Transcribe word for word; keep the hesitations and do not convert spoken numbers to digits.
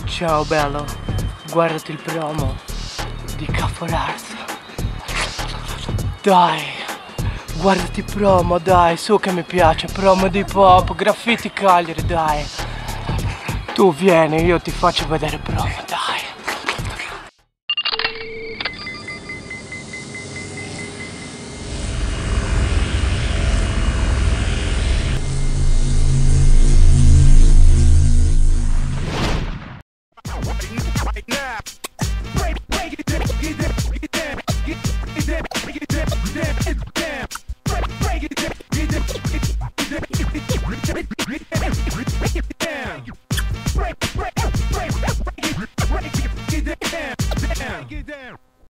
Ciao bello, guardati il promo di Cafolarza. Dai, guardati il promo, dai, su che mi piace, promo di pop, graffiti Cagliari, dai. Tu vieni, io ti faccio vedere promo, dai.